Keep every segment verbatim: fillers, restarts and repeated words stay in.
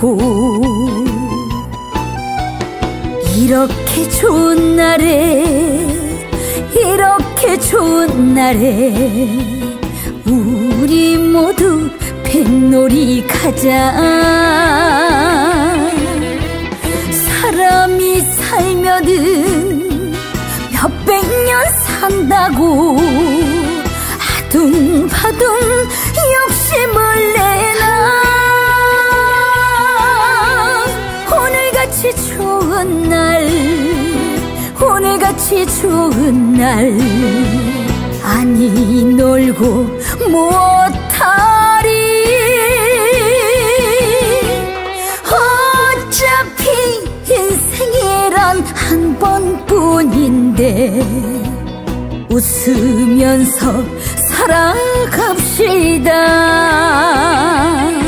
버리고 이렇게 좋은 날에 이렇게 좋은 날에 우리 모두 뱃놀이 가자. 사람이 살면은 몇백 년 산다고 아둥바둥 욕심을 내나. 오늘같이 좋은 날 오늘같이 좋은 날 아니 놀고 못하리. 어차피 인생이란 한 번뿐인데 웃으면서 살아갑시다.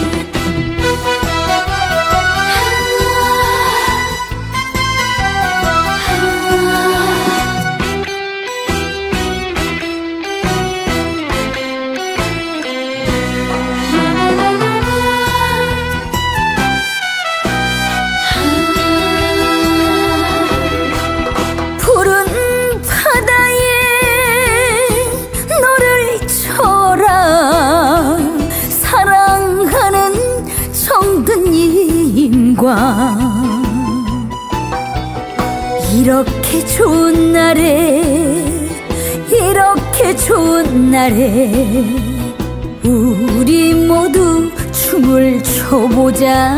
이렇게 좋은 날에 이렇게 좋은 날에 우리 모두 춤을 춰보자.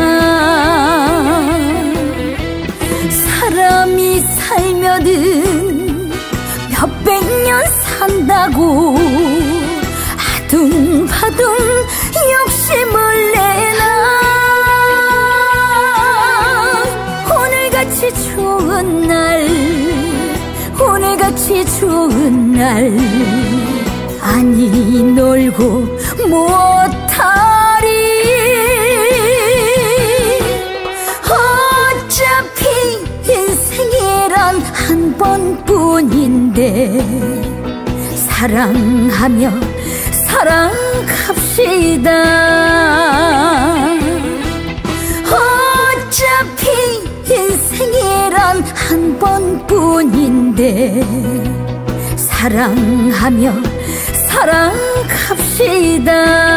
사람이 살면은 몇백 년 산다고 아둥바둥 욕심을 내나. 오늘같이 좋은 날 오늘같이 좋은 날 아니 놀고 못하리. 어차피 인생이란 한 번뿐인데 사랑하며 살아갑시다. 어차피 인생이란 한 번뿐인데 사랑하며 살아갑시다.